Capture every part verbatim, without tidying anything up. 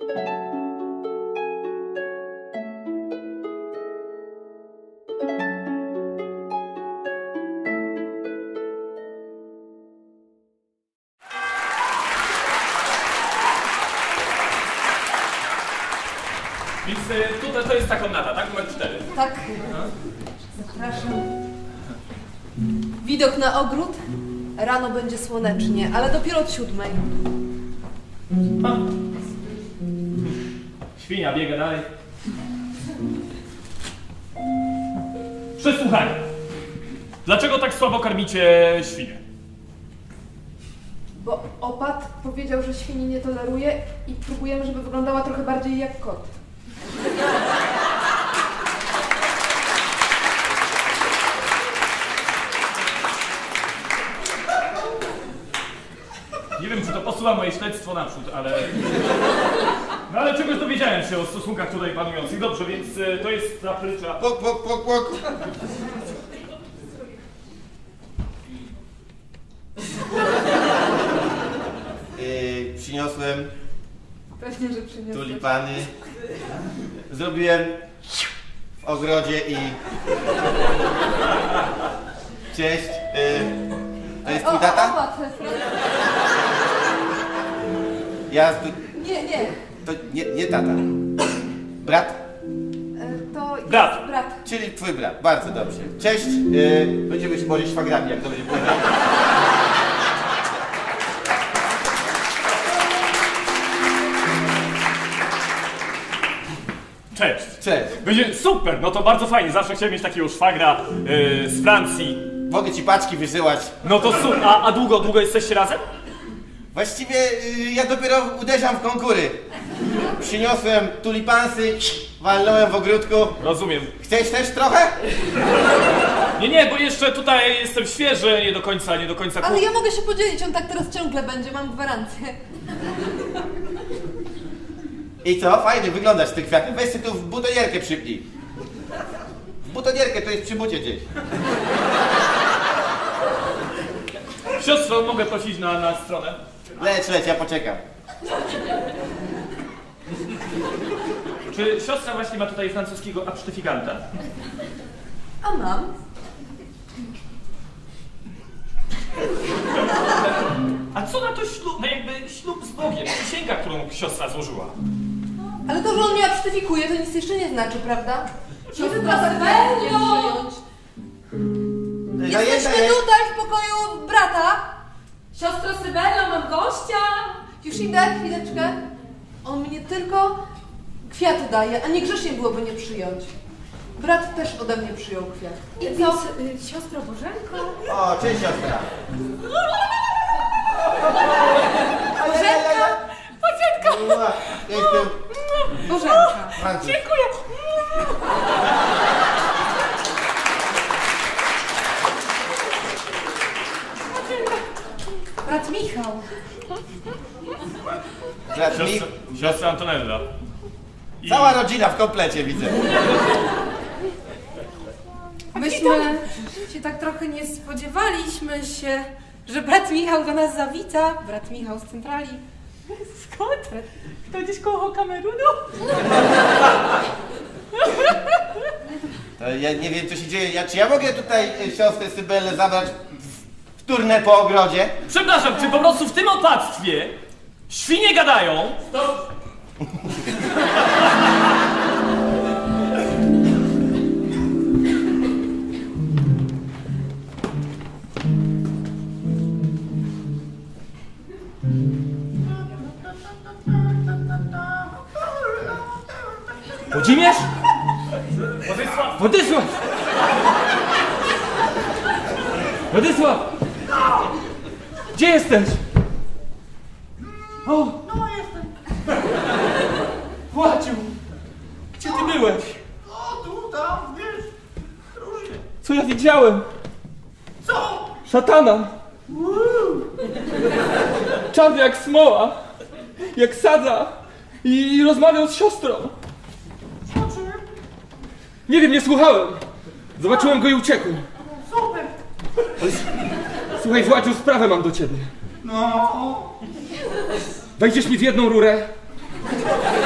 Więc y, tutaj to jest ta komnata, tak? Numer cztery. Tak. No. Zapraszam. Widok na ogród. Rano będzie słonecznie, ale dopiero od siódmej. Ha. Świnia biega dalej. Przesłuchaj. Dlaczego tak słabo karmicie świnie? Bo opat powiedział, że świni nie toleruje i próbujemy, żeby wyglądała trochę bardziej jak kot. Nie wiem, czy to posuwa moje śledztwo naprzód, ale... No ale czegoś dowiedziałem się o stosunkach tutaj panujących. Dobrze, więc y, to jest ta prycza... Pok, pok, pok, pok. Yy, przyniosłem Pewnie, że przyniosłem. tulipany. Zrobiłem w ogrodzie i... Cześć. Yy, to jest twój tata? O, opat. Ja... Tu, Nie, nie. to nie, nie tata. Brat? E, To jest Brat. brat. Czyli twój brat. Bardzo dobrze. Cześć. Yy, będziemy się może szwagrami, jak to będzie powiedzieć. Cześć. Cześć. Będzie super, no to bardzo fajnie. Zawsze chciałem mieć takiego szwagra y, z Francji. Mogę ci paczki wysyłać. No to super. A, a długo, długo jesteście razem? Właściwie yy, ja dopiero uderzam w konkury. Przyniosłem tulipansy, walnąłem w ogródku. Rozumiem. Chcesz też trochę? Nie, nie, bo jeszcze tutaj jestem świeży, nie do końca, nie do końca... Ale ja mogę się podzielić, on tak teraz ciągle będzie, mam gwarancję. I co? Fajnie wyglądasz z tych kwiatów. Weź sobie tu w butonierkę przypnij. W butonierkę, to jest przy bucie gdzieś. Siostro, mogę prosić na, na stronę? Leć, leć, ja poczekam. Czy siostra właśnie ma tutaj francuskiego absztyfikanta? A mam. A co na to ślub, no jakby ślub z Bogiem, przysięga, którą siostra złożyła? Ale to, że on mnie absztyfikuje, to nic jeszcze nie znaczy, prawda? Siostra Siostra Sylwia nie Sylwio! przyjąć. Zajęta Jesteśmy jest. tutaj w pokoju brata. Siostro Sybello, mam gościa! Już idę, chwileczkę. On mnie tylko kwiaty daje, a nie grzecznie byłoby nie przyjąć. Brat też ode mnie przyjął kwiat. I co? Y, siostro Bożenko? O, cześć siostra. Bożenka! Bożenko! Jestem Bożenka. Francuz. Dziękuję! Brat Michał. Brat mi... Siostra, siostra Antonella. I... Cała rodzina w komplecie widzę. Myśmy się tak trochę nie spodziewaliśmy się, że brat Michał do nas zawita. Brat Michał z centrali. Skąd? To gdzieś koło Kamerunu? To ja nie wiem, co się dzieje. Ja, czy ja mogę tutaj e, siostrę Sybellę zabrać w, w turnę po ogrodzie? Przepraszam, czy po prostu w tym opactwie świnie gadają? To... Włodzimierz? Władysław! Władysław! Władysław! Gdzie jesteś? O! No jestem. Władziu! Gdzie ty byłeś? O, tu, tam, wiesz, różnie. Co ja widziałem? Co? Szatana! Czarny jak smoła! Jak sadza! I rozmawiał z siostrą! Zobaczyłem. Nie wiem, nie słuchałem! Zobaczyłem go i uciekłem. Super. Ale... Słuchaj, Władziu, sprawę mam do ciebie. No. Wejdziesz mi w jedną rurę?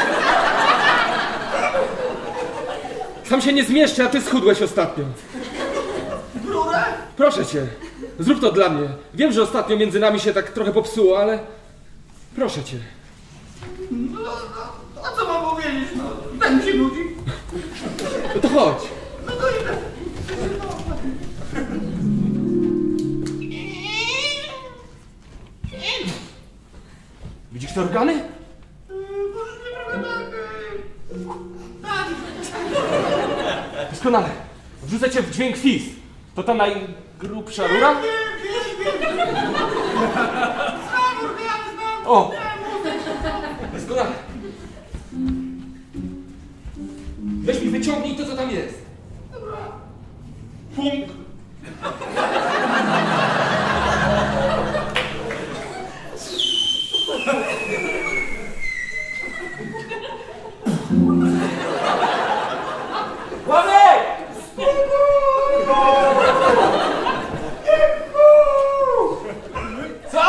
Sam się nie zmieszczę, a ty schudłeś ostatnio. Brudę? Proszę cię, zrób to dla mnie. Wiem, że ostatnio między nami się tak trochę popsuło, ale... Proszę cię. No, no, a co mam powiedzieć? No, tak mi się nudzi. No to chodź. No to idę. Widzisz te organy? Może nie prawda tak. Tak. Doskonale. Wrzucę cię w dźwięk fis. To ta najgrubsza rura? Wiem, wiem, wiem. Znam organy, znam. O! Doskonale. Weź mi wyciągnij to, co tam jest. Dobra. Punkt. Władek! Co?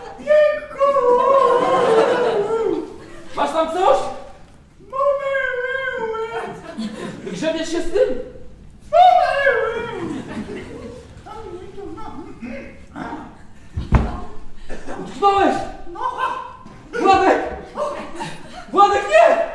Masz tam coś? Grzebiesz się z tym? Utknąłeś! Władek! Władek, nie!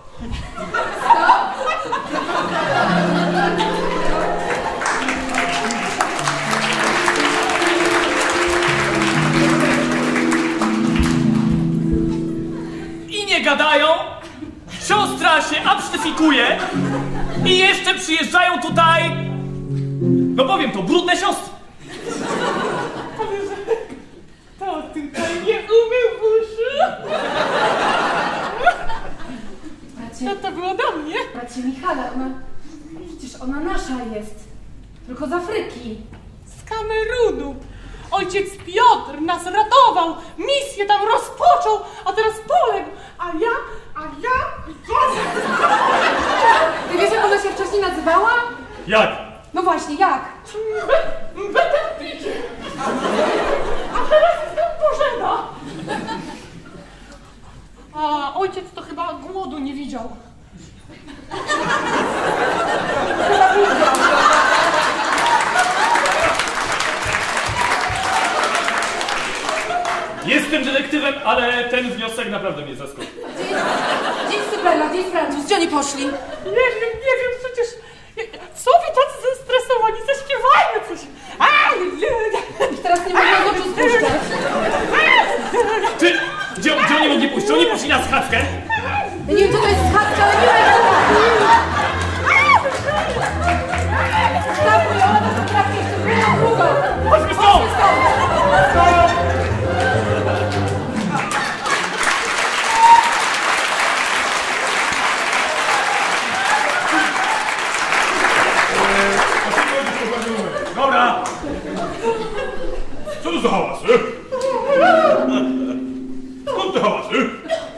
I nie gadają, siostra się absztyfikuje i jeszcze przyjeżdżają tutaj, no powiem to, brudne siostry. To tutaj nie umył uszu. Bracie, To było do mnie. bracie Michale, ona... Przecież ona nasza jest. Tylko z Afryki. Z Kamerunu. Ojciec Piotr nas ratował, misję tam rozpoczął, a teraz poległ. A ja, a ja... Ty wiesz, jak ona się wcześniej nazywała? Jak? No właśnie, jak? Betempicie. A teraz jestem Bożena. A ojciec to chyba głodu nie widział. Jestem detektywem, ale ten wniosek naprawdę mnie zaskoczył. Gdzie jest Cybela, gdzie jest Francuz? Gdzie oni poszli? Nie wiem, nie wiem, przecież... Co wy tacy zestresowani? Zaśpiewajmy coś. A, I teraz nie mogę oczu spuszczać. Ty, gdzie, gdzie oni mogli pójść? Czy oni poszli na schadzkę? Ja nie wiem, co to jest schadzka, ale nie wiem, co to jest. Stapuj, ona to potrafi jeszcze była długo. Chodźmy stąd! Dobra! Co to za hałasy? Skąd te hałasy?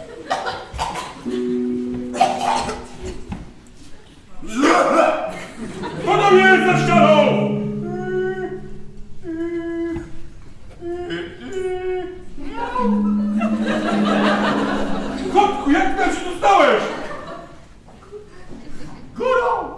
Kto tam jest za ścianą? Kotku, jak tam się dostałeś? Górą!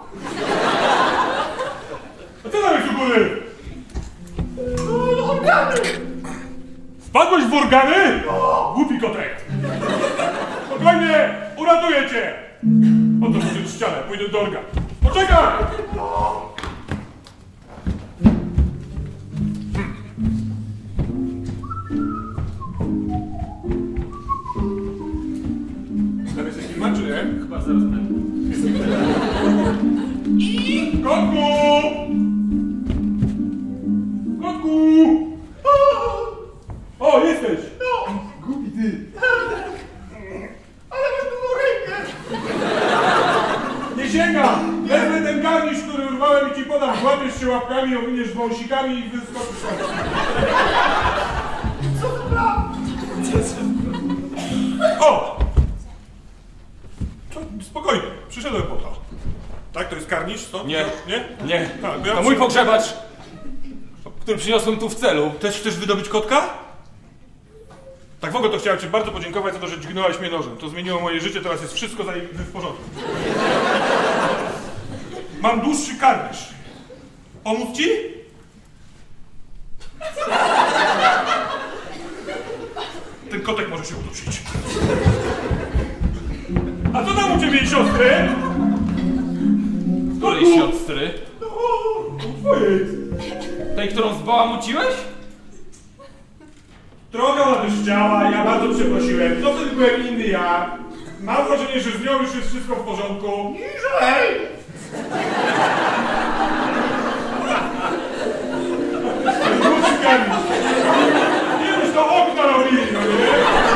A co tam jest u góry? Organy. Wpadłeś w organy? Głupi kotek! Spokojnie! Uratuję cię! Oto przez ścianę, pójdę do organ. Poczekaj! Tam jesteś filmem, czy nie? Chyba zaraz będę. Kotku! Kotku! O, jesteś! No. Głupi ty! Ale masz długą rękę. Nie sięgam! Wezmę ten garnisz, który urwałem i ci podam. Złapiesz się łapkami, owiniesz wąsikami i wyskoczysz. Co to bra? O! To spokojnie, przyszedłem po to. Tak, to jest karnisz, to? Nie. Nie? Nie, Tak, bo ja to mój przy- pogrzebacz, który przyniosłem tu w celu. Też chcesz wydobyć kotka? Tak w ogóle to chciałem ci bardzo podziękować za to, że dźgnąłeś mnie nożem. To zmieniło moje życie, teraz jest wszystko za- w porządku. Mam dłuższy karnisz. Pomóc ci? Ten kotek może się udusić. A co tam u ciebie i siostry? Której siostry? Twojej. Tej, którą zbałamuciłeś? Trochę ona też chciała, ja bardzo przeprosiłem. To wtedy byłem inny ja. Mam wrażenie, że z nią już jest wszystko w porządku. Niżej! Nie już to okna robili, no nie?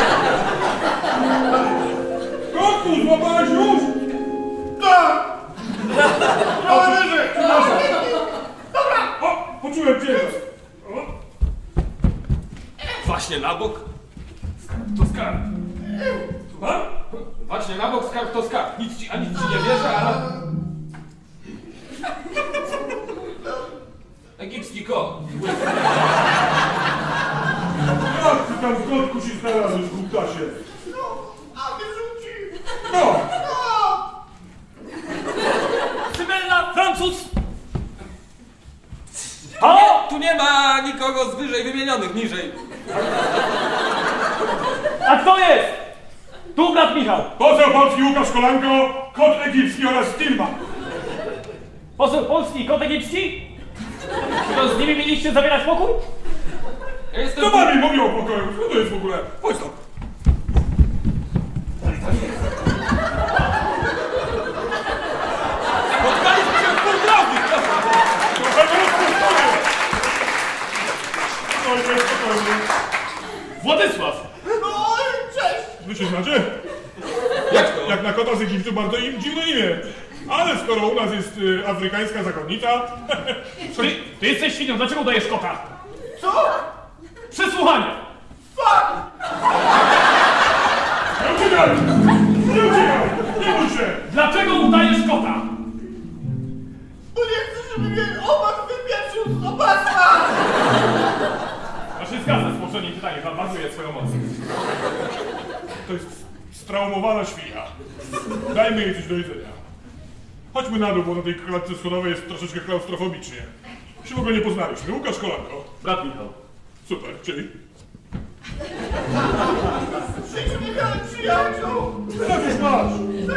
Kotku, złapałeś już? Tak! Trochę wyżej! Dobra! O, poczułem cię! O. Właśnie na bok. Skarb to skarb. Słucham? Właśnie na bok, skarb to skarb. Nic ci, a nic ci nie wierzę, ale... Egipski kot. Jak ty tam w kotku się znalazłeś, głuptasie? No, a wyrzuci. No! Cybella, Francuz! O! Tu nie ma nikogo z wyżej wymienionych, niżej. A kto jest? Tu brat Michał. Poseł polski Łukasz Kolanko, kot egipski oraz Stillman. Poseł polski i kot egipski? To z nimi mieliście zawierać pokój? Ja jestem... Co wami mówią o pokoju? Co to jest w ogóle? Chodź tam. Spotkaliśmy się w pół drogi! Spokojnie, spokojnie. Władysław! No i cześć. Wy się znacie? Jak to? Jak na kota z Egiptu bardzo im dziwne imię. Ale skoro u nas jest y, afrykańska zakonnica... Ty, ty jesteś świnią, dlaczego udajesz kota? Co? Przesłuchanie! Fuck! Nie uciekaj! Nie uciekaj! Nie bój się! Dlaczego udajesz kota? Bo nie chcę, żeby mnie omak wypieprzył z opasła! To się zgadza z poprzednim pytaniem, pan bazuje swoją moc. To jest straumowana świnia. Dajmy jej coś do jedzenia. Chodźmy na dół, bo na tej klatce schodowej jest troszeczkę klaustrofobicznie. Się w ogóle nie poznaliśmy. Łukasz Kolanko. Brat Michał. Super, czyli... W życiu nie miałem przyjaciół! Teraz już masz!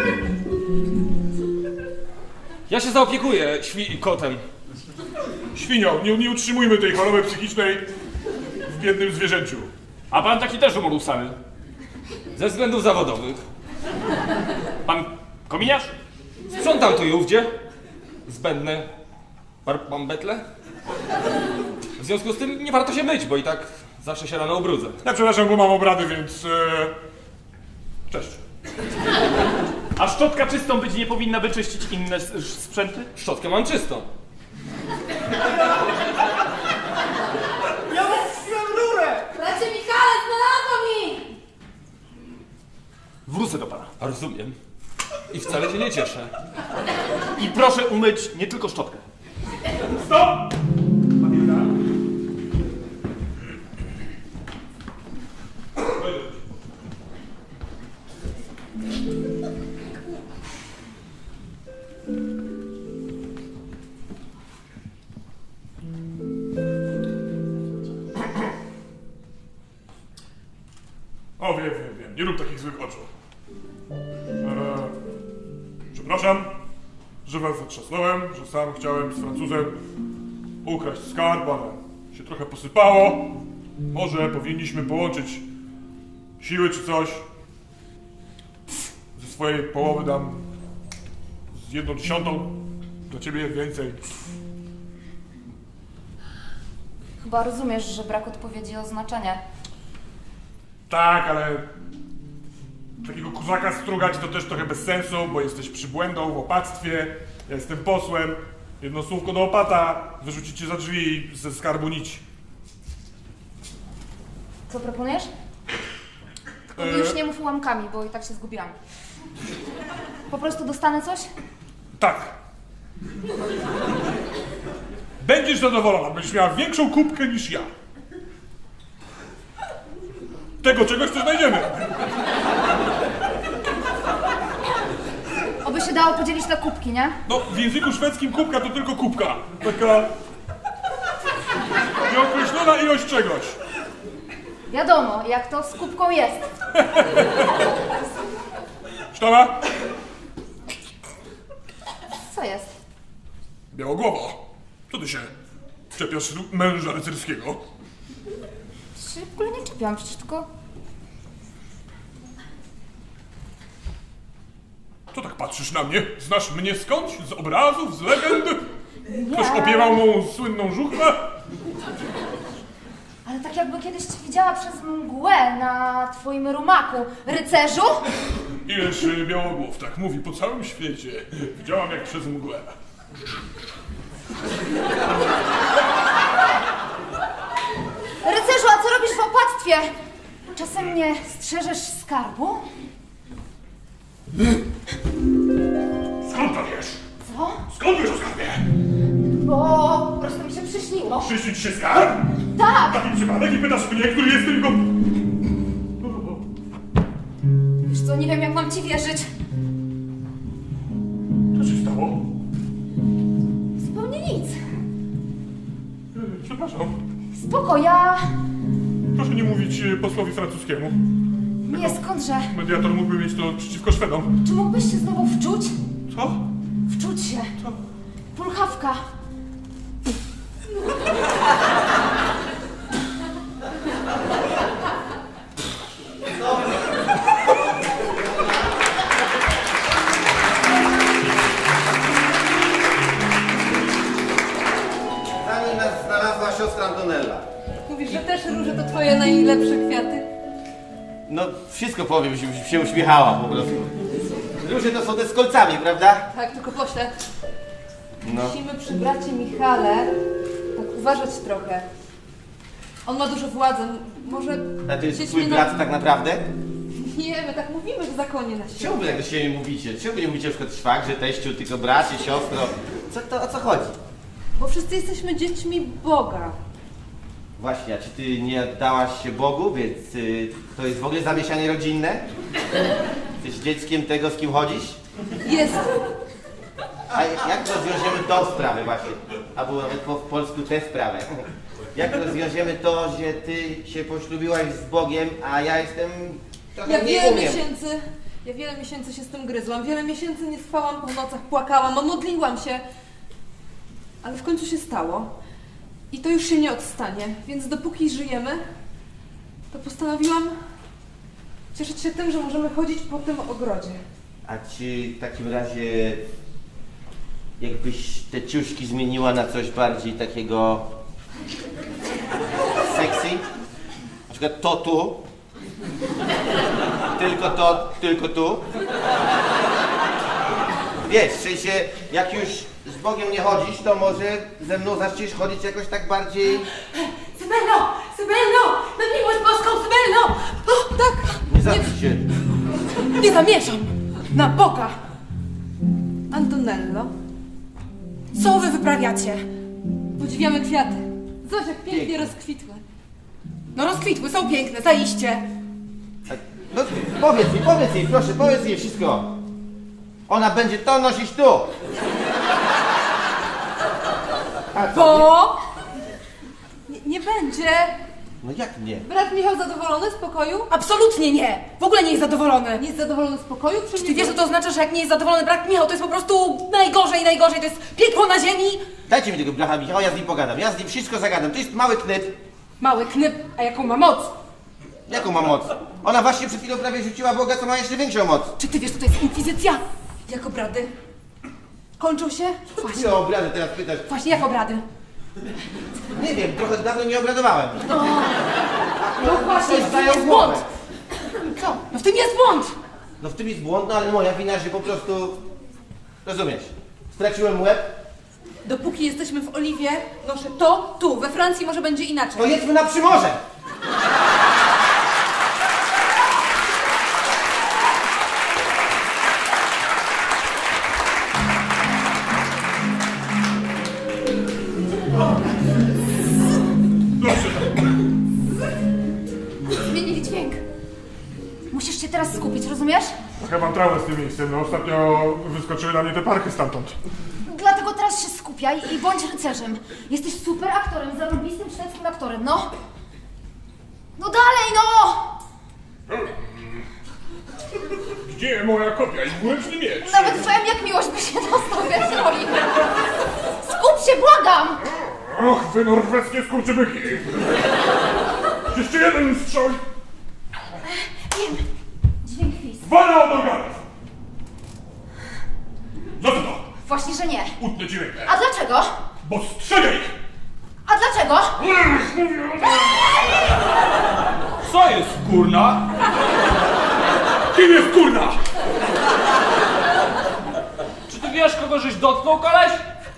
Ja się zaopiekuję świ... kotem. Świnią, nie, nie utrzymujmy tej choroby psychicznej w biednym zwierzęciu. A pan taki też umorusany. Ze względów zawodowych. Pan kominiarz? Sprzątam tu i ówdzie. Zbędne. Par- mam betle. W związku z tym nie warto się myć, bo i tak zawsze się rano ubrudzę. Ja przepraszam, bo mam obrady, więc... E... Cześć. A szczotka czystą być nie powinna wyczyścić inne s- sprzęty? Szczotkę mam czystą. Ja puściłem rurę! Bracie Michale, znalazłam ich! Wrócę do pana. A rozumiem. I wcale się nie cieszę. I proszę umyć nie tylko szczotkę. Stop! Pamięta? O, wiem, wiem, wiem. Nie rób takich złych oczu. Eee, przepraszam, że was zatrzasnąłem, że sam chciałem z Francuzem ukraść skarb, ale się trochę posypało. Może powinniśmy połączyć siły czy coś. Ze swojej połowy dam z jedną dziesiątą, dla ciebie więcej. Chyba rozumiesz, że brak odpowiedzi o znaczenie. Tak, ale takiego kurzaka strugać to też trochę bez sensu, bo jesteś przybłędą w opactwie, ja jestem posłem. Jedno słówko do opata, wyrzucicie za drzwi ze skarbu nici. Co proponujesz? Tylko Eee. już nie mów ułamkami, bo i tak się zgubiłam. Po prostu dostanę coś? Tak. Będziesz zadowolona, będziesz miała większą kubkę niż ja. Tego czegoś, co znajdziemy. Oby się dało podzielić na kubki, nie? No, w języku szwedzkim kubka to tylko kubka. Taka nieokreślona ilość czegoś. Wiadomo, jak to z kubką jest. Sztama? Co jest? Białogłowa. Co ty się czepiasz męża rycerskiego? Się w ogóle nie czepiam, przecież tylko... Co tak patrzysz na mnie? Znasz mnie skądś? Z obrazów? Z legend? Nie. Ktoś opiewał mą słynną żuchwę? Ale tak jakby kiedyś cię widziała przez mgłę na twoim rumaku. Rycerzu? Ileż białogłów tak mówi po całym świecie. Widziałam jak przez mgłę. Rycerzu, a co robisz w opactwie? Czasem nie strzeżesz skarbu? Skąd to wiesz? Co? Skąd wiesz o skarbie? Bo po prostu mi się przyśniło. Przyśnić się skarb? Tak! Taki przypadek i pytasz mnie, który jest tylko... Wiesz co, nie wiem jak mam ci wierzyć. Co się stało? Zupełnie nic. Przepraszam. Spoko, ja... Proszę nie mówić e, posłowi francuskiemu. Nie, skądże? Mediator mógłby mieć to przeciwko Szwedom. Czy mógłbyś się znowu wczuć? Co? Wczuć się. Co? Pulchawka. Zanim nas znalazła siostra Antonella. Mówisz, że też róże to twoje najlepsze kwiaty? No, wszystko powiem, że się uśmiechała po prostu. Róże to są te z kolcami, prawda? Tak, tylko pośle. No. Musimy przy bracie Michale tak uważać trochę. On ma dużo władzy, może... A to jest chcieć twój mnie brat na- tak naprawdę? Nie, my tak mówimy w zakonie na siebie. Czemu wy tak do siebie mówicie? Czemu wy nie mówicie na przykład szwagrze, teściu, tylko bracie, siostro? Co to, o co chodzi? Bo wszyscy jesteśmy dziećmi Boga. Właśnie, a czy ty nie oddałaś się Bogu, więc y, to jest w ogóle zamieszanie rodzinne? Jesteś dzieckiem tego, z kim chodzisz? Jest. A jak rozwiążemy tą sprawę właśnie? Albo nawet po polsku tę sprawę. Jak rozwiążemy to, że ty się poślubiłaś z Bogiem, a ja jestem... trochę Ja nie wiele umiem. miesięcy, ja wiele miesięcy się z tym gryzłam. Wiele miesięcy nie spałam po nocach, płakałam, modliłam się. Ale w końcu się stało. I to już się nie odstanie. Więc dopóki żyjemy, to postanowiłam cieszyć się tym, że możemy chodzić po tym ogrodzie. A czy w takim razie jakbyś te ciuszki zmieniła na coś bardziej takiego sexy? Na przykład to tu. Tylko to, tylko tu. Wiesz, w sensie, jak już z Bogiem nie chodzisz, to może ze mną zaczniesz chodzić jakoś tak bardziej... Sybello! Sybello! Na miłość boską, Sybello! O, tak! Nie zamknij się. Nie zamierzam! Na Boga! Antonello, Co wy wyprawiacie? podziwiamy kwiaty. Zobacz, jak pięknie Pięknie. rozkwitły. No rozkwitły, są piękne, zaiście. No powiedz mi, powiedz jej, proszę, powiedz jej wszystko. Ona będzie to nosić tu. A co? Bo... Nie, nie będzie. No jak nie? Brat Michał zadowolony z pokoju? Absolutnie nie! W ogóle nie jest zadowolony. Nie jest zadowolony z pokoju? Czy ty wiesz, co to oznacza, że jak nie jest zadowolony brat Michał, to jest po prostu najgorzej, najgorzej, to jest piekło na ziemi? Dajcie mi tego blacha Michała, ja z nim pogadam. Ja z nim wszystko zagadam. To jest mały knyp. Mały knyp, a jaką ma moc? Jaką ma moc? Ona właśnie przed chwilą prawie rzuciła Boga, co ma jeszcze większą moc. Czy ty wiesz, co to jest inkwizycja? Jak obrady? Kończą się? Właśnie. Co o obrazy teraz pytasz? Właśnie jak obrady? Nie wiem, trochę dawno nie obradowałem. No właśnie, Coś w tym dają jest w głowę. błąd. Co? No w tym jest błąd. No w tym jest błąd, no ale moja wina, że po prostu... Rozumiesz? Straciłem łeb, Dopóki jesteśmy w Oliwie, noszę to tu. We Francji może będzie inaczej. to jedźmy na Przymorze! Zmienili dźwięk. Musisz się teraz skupić, rozumiesz? Trochę mam traumę z tym miejscem, no ostatnio wyskoczyły na mnie te parky stamtąd. Dlatego teraz się skupiaj i bądź rycerzem. Jesteś super aktorem, zarobistym szwedzkim aktorem, no. No dalej, no! Gdzie moja kopia i dwuręczny miecz? Nawet wiem, jak miłość by się dostał bez roli. Skup się, błagam! Och, wy norweskie skurczybyki! Jeszcze jeden strzał! Wiem, dźwięk fis. Wala od organów! Za co to? Właśnie, że nie. Utnę ci rękę. A dlaczego? Bo strzegę ich! A dlaczego? Co jest, kurna? Kim jest kurna? Czy ty wiesz, kogo żeś dotknął, koleś?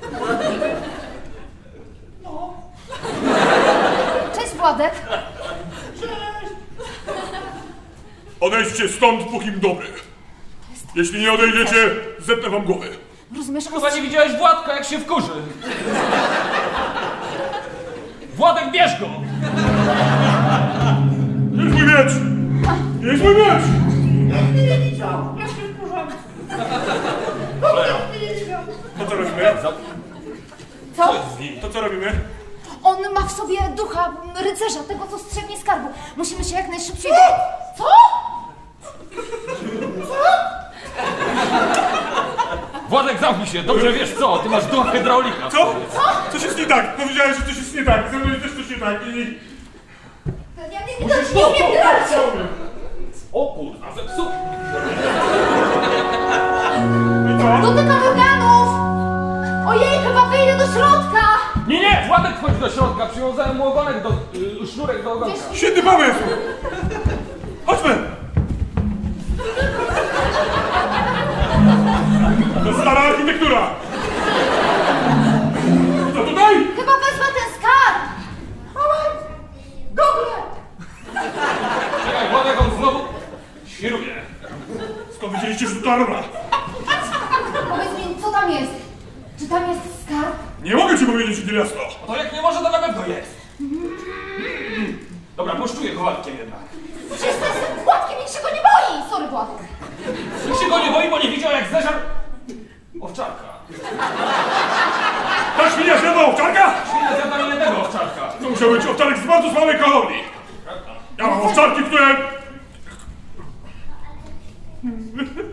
Cześć, Władek. Odejdźcie stąd, pókim dobry. Jeśli nie odejdziecie, zetnę wam głowy. Rozumiesz? Chyba nie widziałeś Władka, jak się wkurzy. Władek, bierz go! Jest mój miecz! Jest mój miecz! Nie widział, ja się wkurzam. To co robimy? Co? Z nim. To co robimy? On ma w sobie ducha rycerza, tego, co strzegnie skarbu. Musimy się jak najszybciej... Co? Władek, zamknij się, dobrze wiesz co, ty masz ducha hydraulika. Co? Co? Coś jest nie tak. Powiedziałeś, że coś jest nie tak. Ze mną też coś nie tak i... Ja nie, nie, nie umiem grać! O kurwa, zepsuł. I co? Dotykam organów! Ojej, chyba wyjdę do środka! Nie, nie, Władek wchodź do środka, przywiązałem mu ogonek do... Y, sznurek do ogonka. Świetny pomysł! Chodźmy! To stara architektura! Co tutaj? Chyba wezmę ten skarb! Google! Czekaj, Władek, on znowu świruje. Skąd wiedzieliście, że to ta rura? Powiedz mi, co tam jest? Czy tam jest skarb? Nie mogę ci powiedzieć, że jasno. To jak nie może, to na pewno jest. Dobra, poszczuję Władkiem jednak. Przecież to jest Władkiem, nikt się go nie boi! Sorry, Władek. Nikt się go nie boi, bo nie widział, jak zeżar... owczarka. Ta świnia zjadła owczarka? Świnia zjadła nie jednego owczarka. To musiał być owczarek z bardzo słabej kalorii. Ja mam owczarki, które...